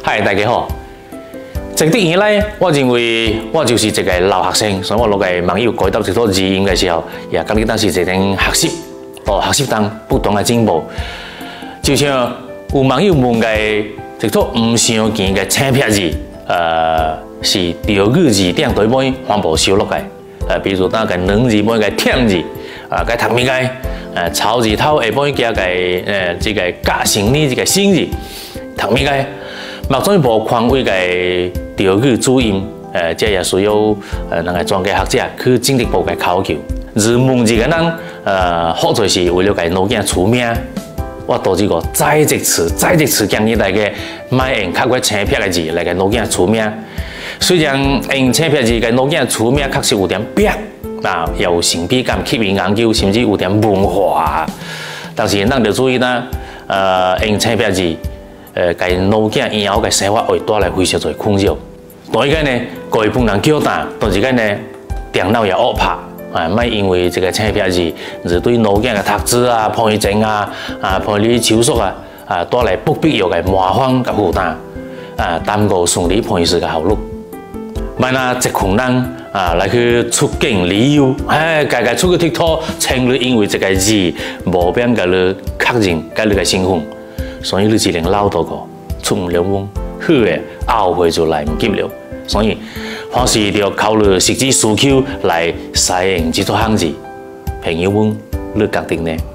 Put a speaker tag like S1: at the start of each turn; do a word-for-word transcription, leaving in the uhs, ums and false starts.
S1: 嗨，大家好。直直以来，我认为我就是一个老学生，所以我落来网友改到这套字音的时候，也跟你当时一定学习，哦，学习当不断的进步。就像有网友问的这套唔常见的青撇字，呃，是潮语字顶对尾全部收落来。呃，比如当个两字尾个舔字，啊，个读物个，呃，草字头下尾加个呃这个甲成呢这个新字，读物个。目前部宽位嘅潮语注音，誒，這也需要誒那個專家學者去進一步嘅考究。而目前嘅人，誒，好在是為了嘅腦筋出名，我導致個在職詞，在職詞建議大家買用較過青撇嘅字嚟嘅腦筋出名。雖然用青撇字嘅腦筋出名確實有點逼，啊，有神秘感、吸引研究，甚至有點文化，但是咱要注意啦，誒，用青撇字。呃，給腦筋以後嘅生活會帶來非常多困擾。當一個呢，過一半人叫大，當一個呢，電腦也惡拍，啊，唔係因為這個青撇字，而對腦筋嘅讀書啊、判證啊、啊判理手續啊，啊帶來不必要嘅麻煩嘅負擔，啊，耽誤順利判事嘅效率。萬那一群人啊來去出境旅遊，唉，家家出去佚佗，情侶因為這個字無變嘅了確認嘅你嘅身份。所以你只能撈到個出唔了門，好嘅後悔就來唔及了。所以凡事要考慮實際需求來使用這套漢字，朋友們你決定呢？